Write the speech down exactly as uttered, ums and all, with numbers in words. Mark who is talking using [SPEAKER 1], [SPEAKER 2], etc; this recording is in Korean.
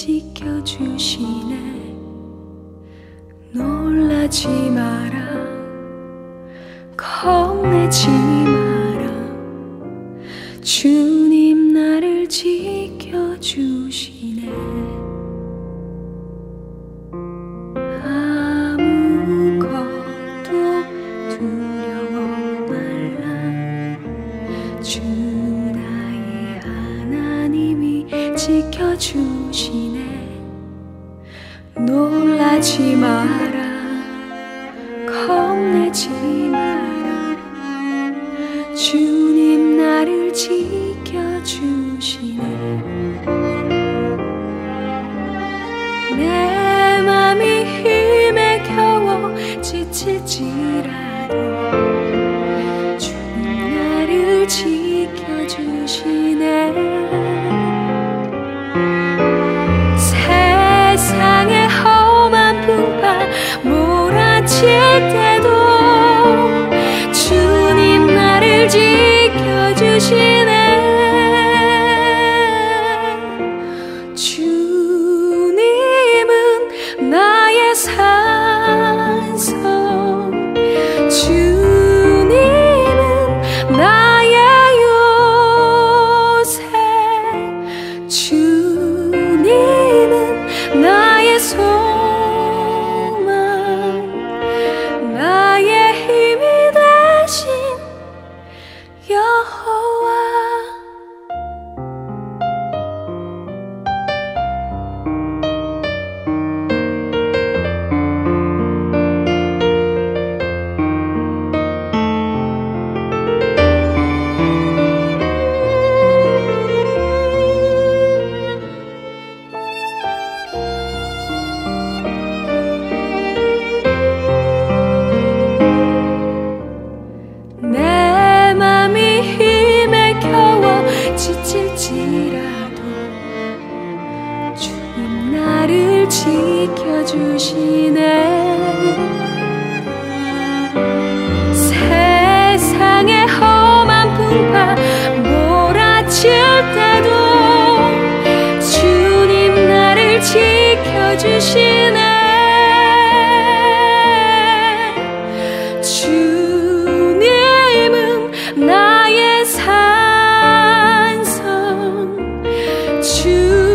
[SPEAKER 1] 지켜주시네. 놀라지 마라, 겁내지 마라, 주님 나를 지켜주시네. 아무것도 두려워 말라, 주 나의 하나님이 지켜주시네. 놀라지 마라, 겁내지 마라, 주님 나를 지켜주시네. 내 맘이 힘에 겨워 지칠지라도 주님 나를 지켜주시네. 세상의 험한 풍파 몰아칠 때도 주님 나를 지켜주시네. 주님은 나의 산성, 주님은 나의 요새, 주님은 나의 소망, 나의 힘이 되신 여호와. 내 맘이 힘에 겨워 지칠지라도 주님 나를 지켜주시네. 세상의 험한 풍파 몰아칠 때도 주님 나를 지켜주시네. 나의 산성, 주